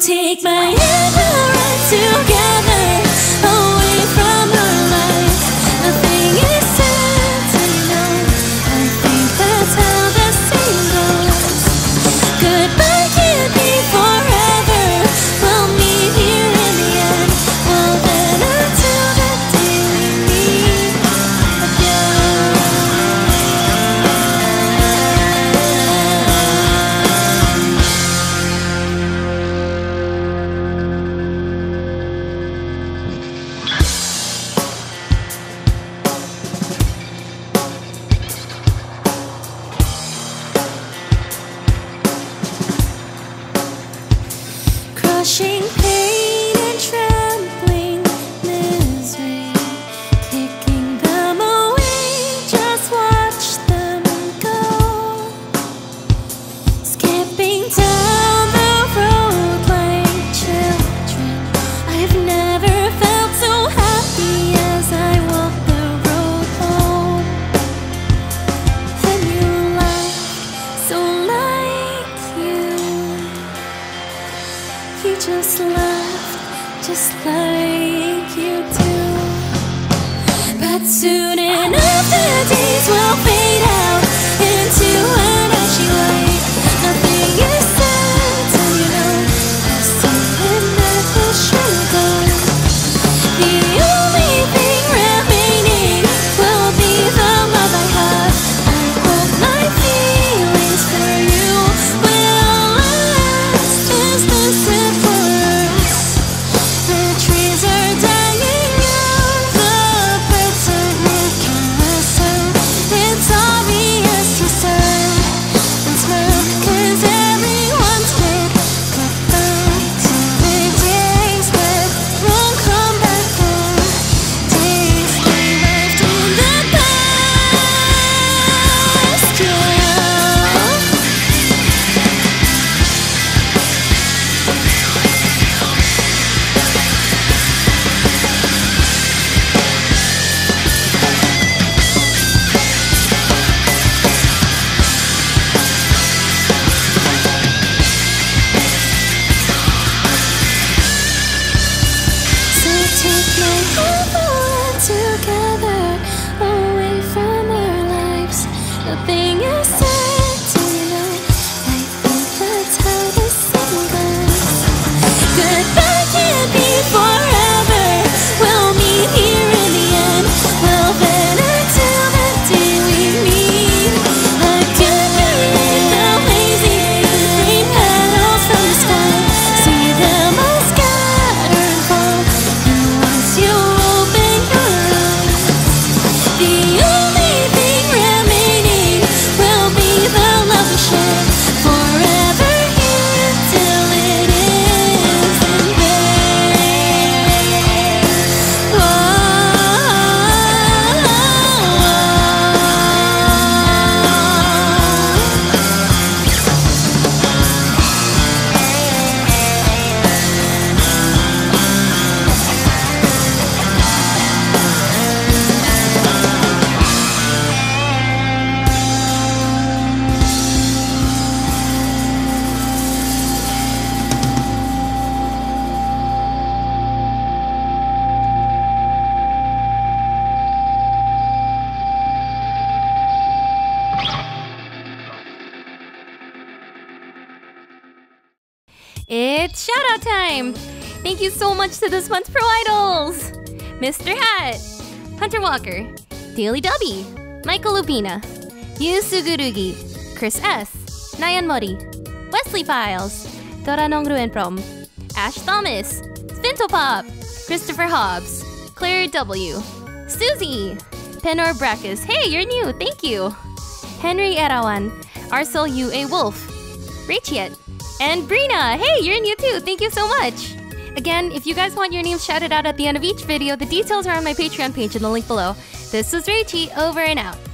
take my hand, we'll run together away from our lives. Nothing is certain, you know. I think that's how the saying goes. Goodbye can't be forever. We'll meet here in the end. Well then, until the day we meet again. Crushing pain and trembling misery, kicking them away, just watch them go. Skipping down the road like children, I've never felt so happy as I walk the road home. Then you laughed so like you just laughed, just like you do. But soon enough the days will fade out into an ashy light. Nothing is certain, you know. There's something that will surely go. The only thing remaining will be the love I have. I hope my feelings for you will last. Is this it for us? The trees are dying young, the birds are making a sound. It's obvious you sigh and smile, 'cause everyone's dead. Goodbye to the days that won't come back then. Days we left in the past, yeah. So take my hand, we'll run together away from our lives. Nothing is certain, you know. I think that's how this saying goes. Goodbye can't be forever. We'll meet here in the end. Well then, until the day we meet again. Beneath the lazy green petals from the sky, see them all scatter and fall. And once you open your eyes, the only thing remaining will be the love we share. Forever here till it ends in vain. It's shoutout time! Thank you so much to this month's Pro Idols! Mr. Hat, Hunter Walker, Daily Dubby, Michael Lupina, Yu Sugurugi, Chris S, Nayan Mori, Wesley Files, Dora Nongruen Prom, Ash Thomas, Spintopop, Christopher Hobbs, Claire W, Susie, Penor Brackus, hey, you're new, thank you! Henry Erawan, Arcel Yu A. Wolf, Rachiet, and Brina, hey, you're new too, thank you so much! Again, if you guys want your names shouted out at the end of each video, the details are on my Patreon page in the link below. This was Raichi, over and out.